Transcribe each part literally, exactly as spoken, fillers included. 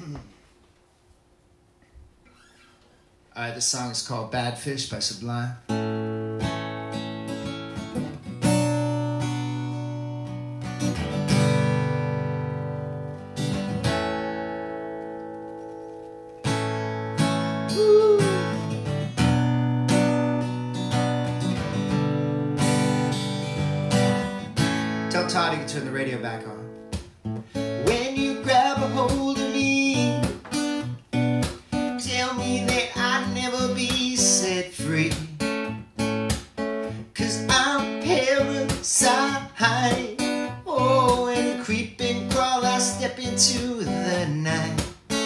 Alright, this song is called Badfish by Sublime. Tell Todd to turn the radio back on. When you grab a hold of me, tell me that I'd never be set free. Cause I'm parasite. Oh, and creep and crawl, I step into the night.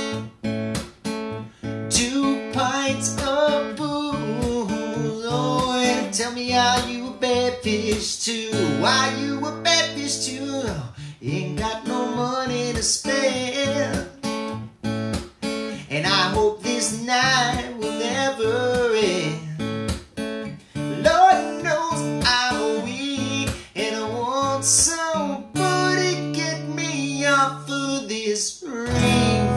Two pints of booze. Oh, and tell me, are you a bad fish too? Why you a bad fish too? Ain't got no money to spend, and I hope this night will never end. Lord knows I'm weak, and I want somebody to get me off of this reef.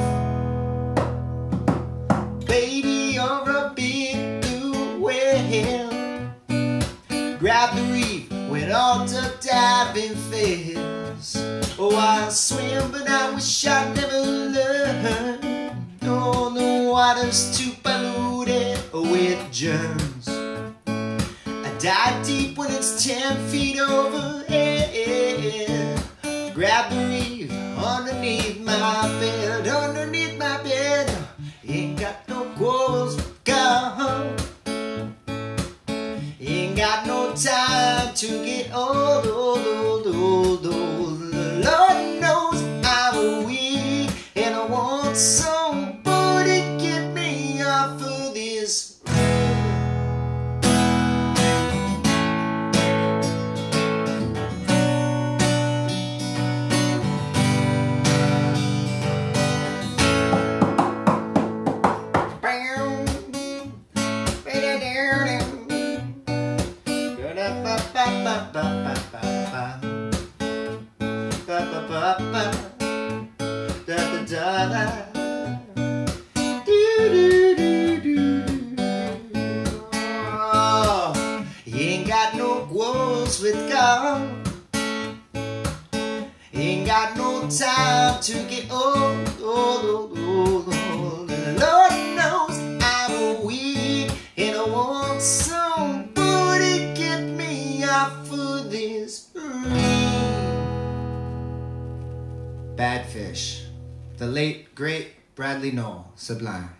Baby, you're a big blue whale. Grab the reef when all duck diving fails. Oh, I swim, but I wish I'd never learned. Oh, the water's too polluted with germs. I dive deep when it's ten feet over. Yeah. Grab the reef underneath my bed, underneath my bed. Ain't got no quarrels with God. Ain't got no time to get old, old, old, old, old. Lord knows I'm weak, and I want somebody to get me off of this road. Oh, you ain't got no quarrels with God. Ain't got no time to get old, old, old, old, old. Lord knows I'm weak, and I want somebody to get me off of this reef. Badfish. The late, great Bradley Noel, Sublime.